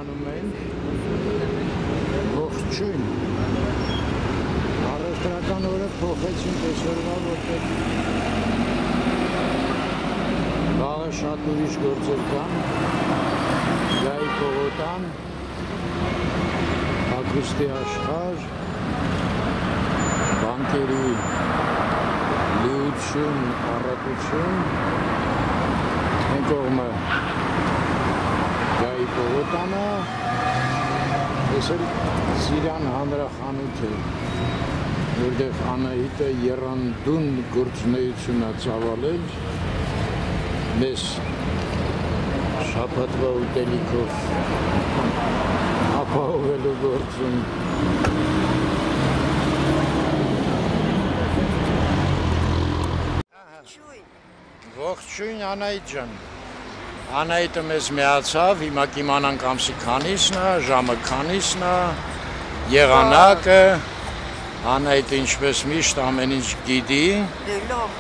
Լևանում ենք, ողջույն, առևտրական օրը փոխեցինք այսօրվա, որտեղ վաղը շատ ուրիշ գործեր կան, Գայի Պողոտան, հագուստի աշխարհ, բանկերի լիություն, առատություն, այն կողմը Գայի Պողոտանը, ես էլ Սիրան հանրախանութ է, որտեղ Անահիտը եռանդուն գործունեություն է ծավալել, մեզ շաբաթվա ուտելիքով ապահովելու գործում։ Ողջույն Անահիտ ջան, Անահիտը մեզ միացավ, հիմա կիմանանք ամսի քանիսն է, ժամը քանիսն է, եղանակը, Անահիտը ինչպես միշտ ամեն ինչ գիտի։ Դե լավ։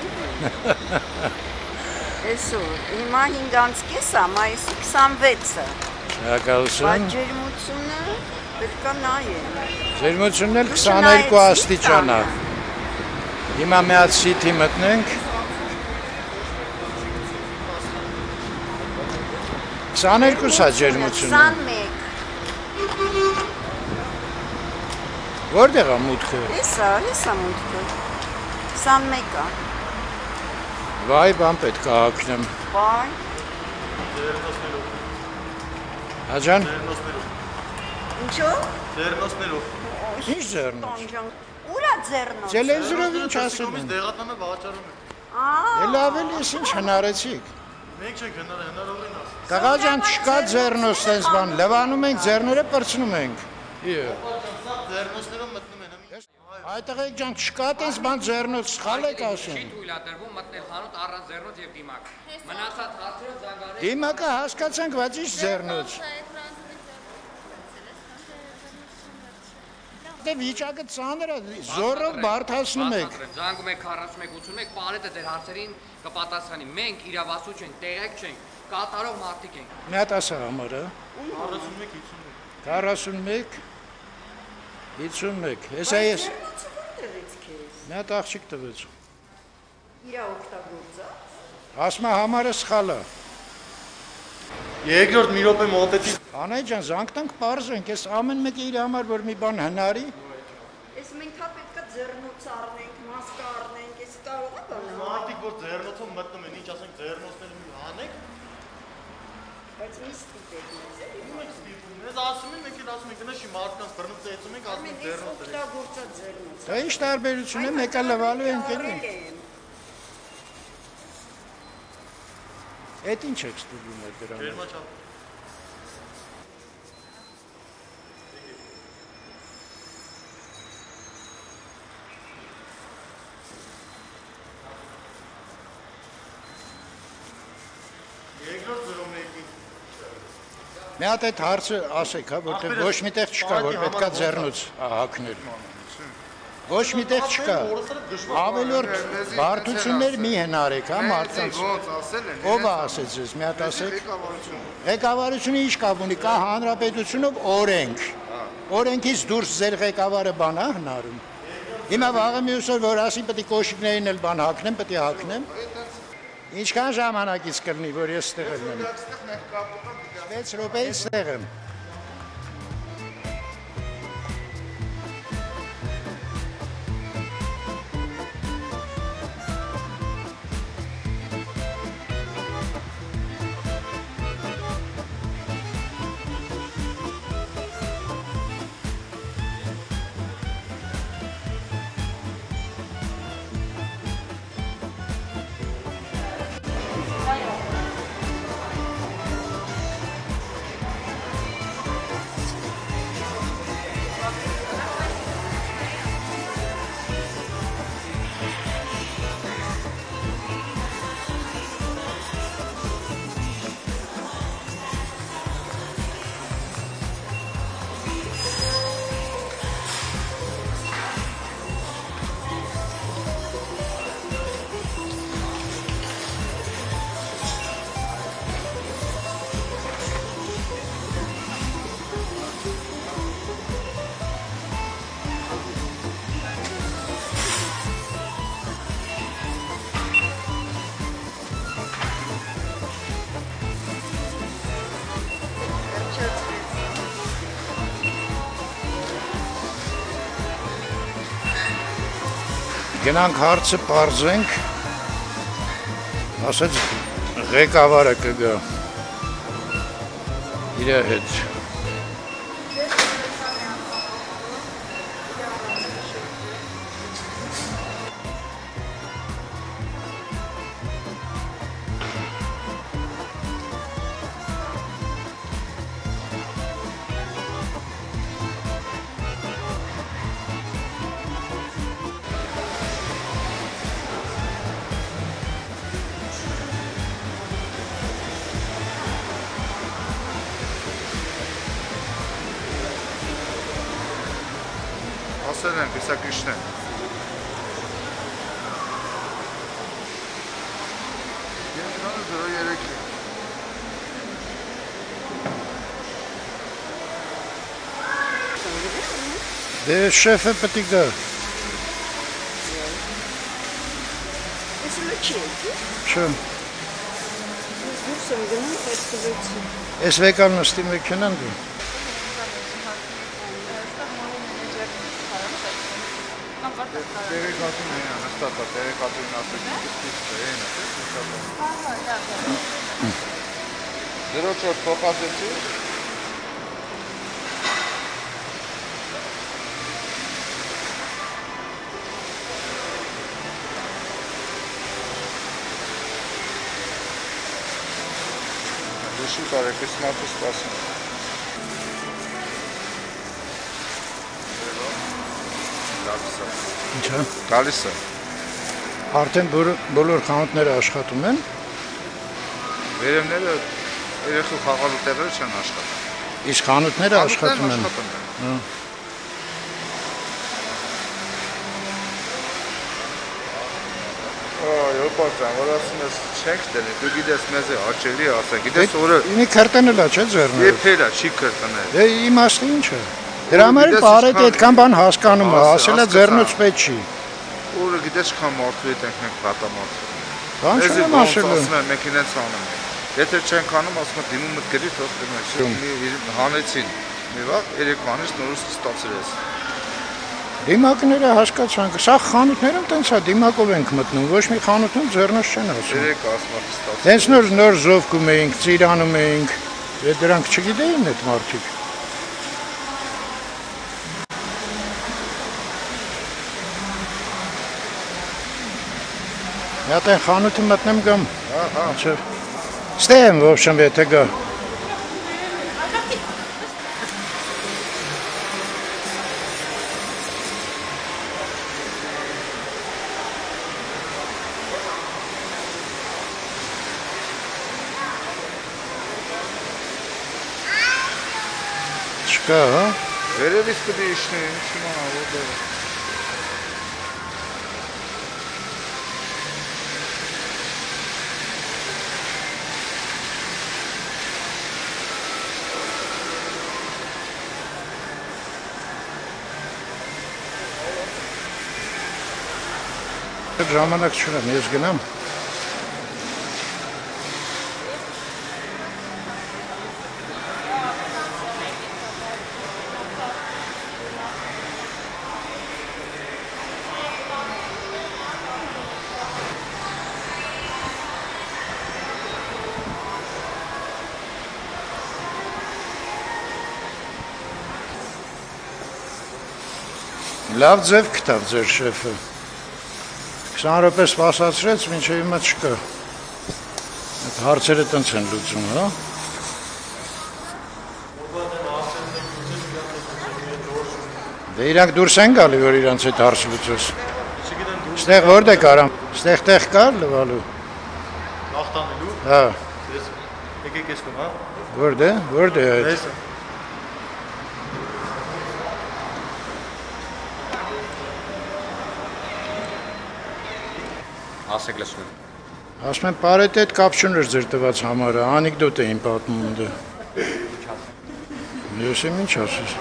Այսօր, հիմա 5:30 է, մայիսի 26-ը։ Շնորհակալություն։ Բայց ջերմությունը պետք է նայել։ Ջերմությունն էլ 22 աստիճան է։ Հիմա մի հատ սիթի մտնենք։ 22 է ջերմությունը։ 21։ Որտեղ է մուտքը։ Հեսա մուտքը։ 21 է։ Վայ, բան պետք է հագնեմ։ Վայ։ Աջան։ Ինչո՞։ Ձեռնոցներով։ Ինչ ձեռնոց։ Ուրա ձեռնոց։ Տելևիզորով ինչ ասում են։ Դեղատանը վաճառում են։ Էլ ավելի ես ինչ հնարեցիք։ Մենք չենք հնարավորին ասում։ Տղա ջան, չկա ձեռնոց տես բան, լվանում ենք ձեռները պրծնում ենք։ Ձեռնոցներով մտնում են։ Այդ տղեկ ջան, չկա տես բան ձեռնոց, սխալ եք ասում։ Չի թույլատրվում մտնել խանութ առանց ձեռնոց եւ դիմակ։ Մնացած հարցերը զանգարել։ Դիմակը հասկացանք, բայց ինչ ձեռնոց։ Դե վիճակը ծանր է, զորով բարդացնում եք։ Զանգում եք 4181, պարետը ձեր հարցերին կպատասխանի։ Մենք իրավասու չենք, տեղեկ չենք, կատարող մարդիկ ենք։ Մի հատ ասա համարը։ 41 51 Հեսա ես։ Մի հատ աղջիկ տվեց։ Իրա օգտագործած։ Ասում է համարը սխալ է։ Երկրորդ մի րոպե մոտեցի։ Անահիտ ջան, զանգտանք պարզենք, ես ամեն մեկը իր համար որ մի բան հնարի։ Ես մենք հա պետքա ձեռնոց առնենք, մասկա առնենք, ես կարող է բանը։ Մարդիկ որ ձեռնոցով մտնում են, ինչ ասենք ձեռնոցները հանեք։ Բայց մի ստիպեք մեզ էլի։ Մենք ստիպում։ Մեզ ասում են, մենք էլ ասում ենք, գնա շի մարդկանց բռնուց ծեծում ենք, ասում ենք ձեռնոցները։ Օգտագործած ձեռնոց։ Դա ինչ տարբերություն է, մեկը լվալու ենք էլի։ Էդ ինչ եք ստուգում այդ դրան։ Ջերմաչափ։ Երկրորդ 01-ին։ Մի հատ այդ հարցը ասեք, հա, որտեղ ոչ միտեղ չկա, որ պետքա ձեռնոց հագնել։ Ոչ միտեղ չկա։ Ավելորդ բարդություններ մի հնարեք, հա, մարդկանց։ Ոնց ասել են։ Ով է ասեց ես, մի հատ ասեք։ Ղեկավարությունը ինչ կապ ունի, կա հանրապետությունով օրենք։ Օրենքից դուրս ձեր ղեկավարը բան է հնարում։ Հիմա վաղը մյուս օր որ ասի պետք է կոշիկներին էլ բան հագնեմ, պետք է հագնեմ։ Ինչքան ժամանակից կլինի, որ ես ստեղ եմ։ 6 րոպեից ստեղ եմ։ Գնանք հարցը բարձենք, ասաց ղեկավարը կգա իր հետ։ Ասել են, հեսա Կրիշնեն։ Երկրանը 03 է։ Դե շեֆը պետք է գա։ Ես լոչի եմ։ Չէ։ Ես դուրս եմ գնում, բայց կվեցի։ Այս վեկան նստի մեքենան դու։ Տեղեկատուն է, հստակ է, տեղեկատուն ասեք, իսկ է, 04 փոխադրեցի։ Դուշի տարեք, ես մարդը սպասում։ Ինչա։ Գալիս է։ Արդեն բոլոր խանութները աշխատում են։ Վերևները երեխու խաղալու տեղերը չեն աշխատում։ Իսկ խանութները աշխատում են։ Հա։ Այո, պարզան, որ ասում ես չենք դնի, դու գիտես մեզ է հաճելի ասա, գիտես օրը Ինի քրտենելա չէ ձեռները։ եփելա, չի կրտնել։ Դե իմաստը ինչ է։ Դրա համար բարետ այդքան բան հասկանում է, ասելա ձեռնոց պետք չի։ Օրը գիտես քան մարդու հետ ենք մենք պատամարտ։ Բան չեմ ասել։ Ասում եմ մեքենաց անում։ Եթե չենք անում, ասում եմ դիմումը գրի թող դիմեք։ Հանեցին։ Մի վաղ երեկվանից նորից ստացել ես։ Դիմակները հասկացանք, սա խանութներում տենց է, դիմակով ենք մտնում, ոչ մի խանութում ձեռնոց չեն ասում։ Երեք ասմատի ստացել։ Հենց նոր զովկում էինք, ծիրանում էինք, դրանք չգիտեին այդ մարդիկ։ Հատ այն խանութը մտնեմ գամ։ Ահա։ Ստե եմ ոբշեմ եթե գա։ Չկա, հա։ Վերևից պետք է իշնի, ինչի մանա, որտեղ։ Ժամանակ չունեմ, ես գնամ։ Լավ ձև գտավ ձեր շեֆը։ 20 րոպե սպասացրեց, մինչև հիմա չկա։ Այդ հարցերը տենց են լուծում, հա։ Դե իրանք դուրս են գալի, որ իրանց այդ հարց լուծես։ Ստեղ որտե կարամ։ Ստեղ տեղ կար լվալու։ Նախտանելու։ Հա։ Եկեք ես կոմ, հա։ Որտե այդ։ Ես։ Ասեք լսում եմ։ Ասում եմ, բարետ այդ կապ չուներ ձեր տված համարը, անեկդոտ էին պատմում դա։ Ես եմ ինչ ասես։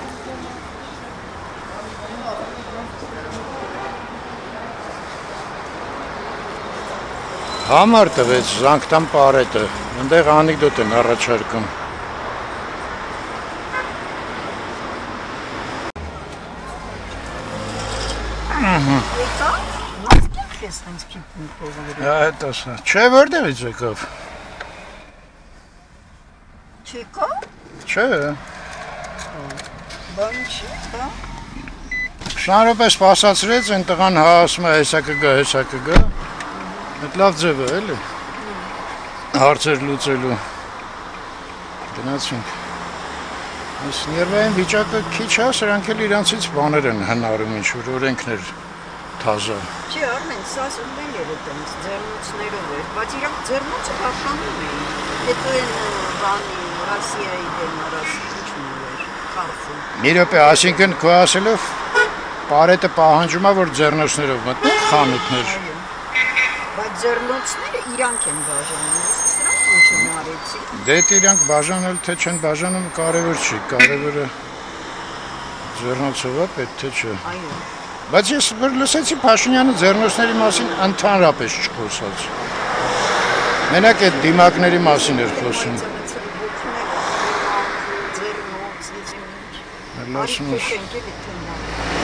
Համար տվեց Զանգտան պարետը, ընդեղ անեկդոտ են առաջարկում։ Եկա։ ես տենց փիփ փողը։ Այդ ասա։ Չէ, որտեղից եկավ։ Չեկա։ Չէ։ Բան չի, բա։ 20 րոպե սպասացրեց, այն տղան հա ասում է հեսա կգա։ Այդ լավ ձև է, էլի։ Հարցեր լուծելու։ Գնացինք։ Այս ներվային վիճակը քիչ է, սրանք էլ իրանցից բաներ են հնարում ինչ-որ օրենքներ թազա։ Չի, Արմեն, սա սունդել էր այդպես ձեռնոցներով էր, բայց իրանք ձեռնոցը բախանում էին։ Հետո են բանի Ռասիայի դեմ ինչ ուներ, քարֆը։ Մի րոպե, ասինքն քո ասելով Պարետը պահանջում է, որ ձեռնոցներով մտնեն խանութներ։ Բայց ձեռնոցները իրանք են բաժանում, սրանք ինչ են արեցի։ Դե իրանք բաժանել թե չեն բաժանում կարևոր չի, կարևորը ձեռնոցով է պետք թե չէ։ Այո։ Բայց ես որ լսեցի Փաշինյանը ձեռնոցների մասին ընդհանրապես չխոսած։ Մենակ այդ դիմակների մասին էր խոսում։ Լասնուս։